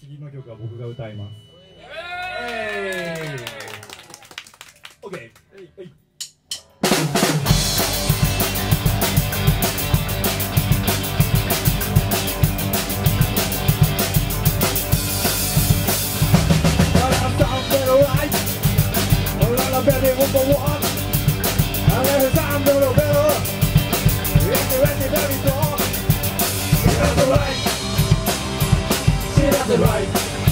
次の曲は僕が歌います。OK。はい。Baby, we'll go on. And every time go to better. Ready, very strong. She has the right. She has the right.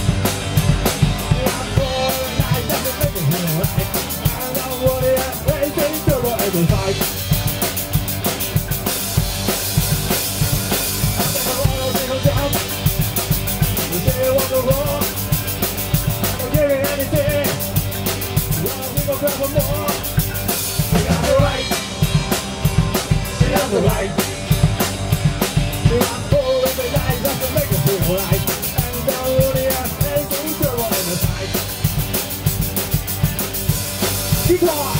I'm going nice, that's making me right. And I'm worried, waiting to the other side. I never want to take a down. You say you want to wrong. I'm giving anything. Grab her more. She got the right. She has the right. She has full every night just to make her feel right. And don't really have anything to on the side. Keep on.